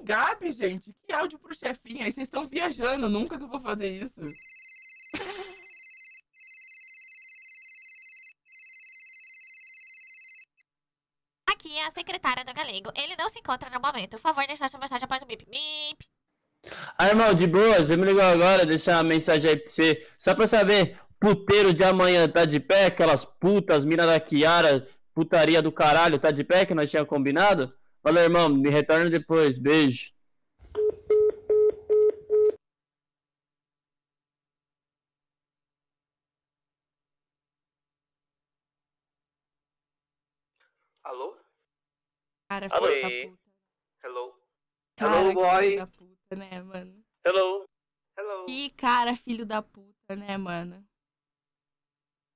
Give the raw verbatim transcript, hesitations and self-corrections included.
Gabi, gente. Que áudio pro chefinho. Aí vocês estão viajando. Nunca que eu vou fazer isso. Aqui é a secretária do Galego. Ele não se encontra no momento. Por favor, deixar sua mensagem após o bip bip. Ah, irmão, de boa, você me ligou agora, deixar uma mensagem aí pra você. Só pra saber, puteiro de amanhã tá de pé? Aquelas putas, mina da Kiara, putaria do caralho, tá de pé que nós tínhamos combinado? Valeu, irmão, me retorna depois, beijo. Alô? Cara, Alô? filho da puta. Hello? Cara, Hello, que boy. filho da puta, né, mano? Hello? Hello? Que cara, filho da puta, né, mano?